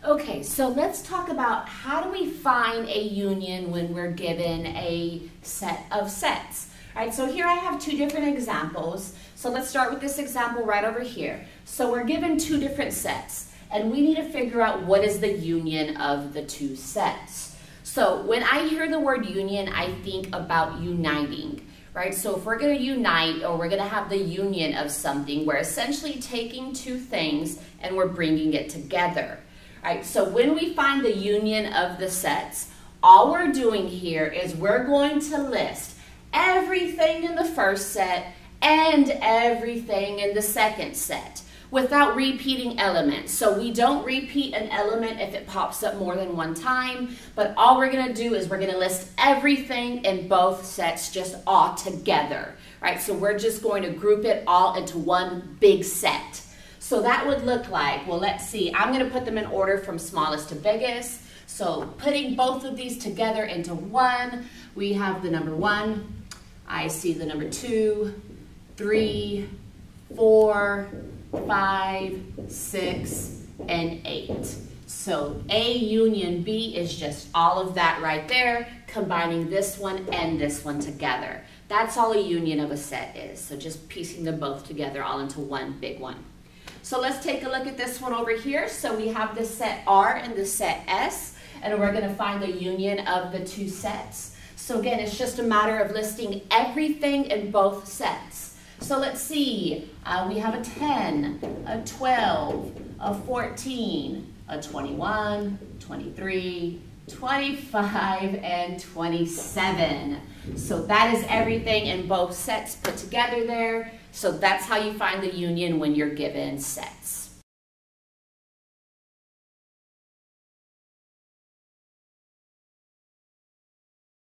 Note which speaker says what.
Speaker 1: Okay, so let's talk about how do we find a union when we're given a set of sets. All right, so here I have two different examples. So let's start with this example right over here. So we're given two different sets, and we need to figure out what is the union of the two sets. So when I hear the word union, I think about uniting, right? So if we're going to unite, or we're going to have the union of something, we're essentially taking two things and we're bringing it together. Right, so when we find the union of the sets, all we're doing here is we're going to list everything in the first set and everything in the second set without repeating elements. So we don't repeat an element if it pops up more than one time, but all we're going to do is we're going to list everything in both sets just all together. Right, so we're just going to group it all into one big set. So that would look like, well, let's see, I'm going to put them in order from smallest to biggest. So putting both of these together into one, we have the number 1, I see the number 2, 3, 4, 5, 6, and 8. So A union B is just all of that right there, combining this one and this one together. That's all a union of a set is. So just piecing them both together all into one big one. So let's take a look at this one over here. So we have the set R and the set S, and we're going to find the union of the two sets. So again, it's just a matter of listing everything in both sets. So let's see, we have a 10, a 12, a 14, a 21, 23, 25, and 27. So that is everything in both sets put together there. So that's how you find the union when you're given sets.